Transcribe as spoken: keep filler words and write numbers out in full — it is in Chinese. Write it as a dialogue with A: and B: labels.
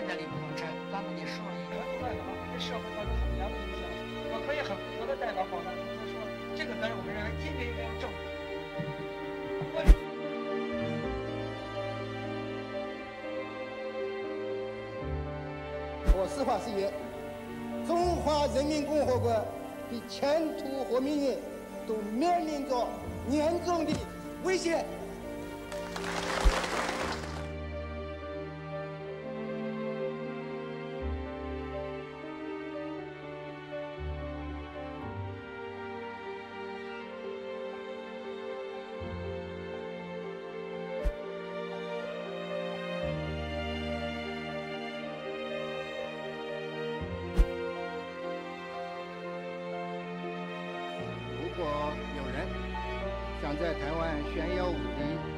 A: 在里头，这咱们得说一个这个啊，这社会上有什么样的影响？我可以很负责的代表广大同志说，这个责任我们认为应该应该正。
B: 我实话实言，中华人民共和国的前途和命运都面临着严重的危险。如果有人想在台湾炫耀武力，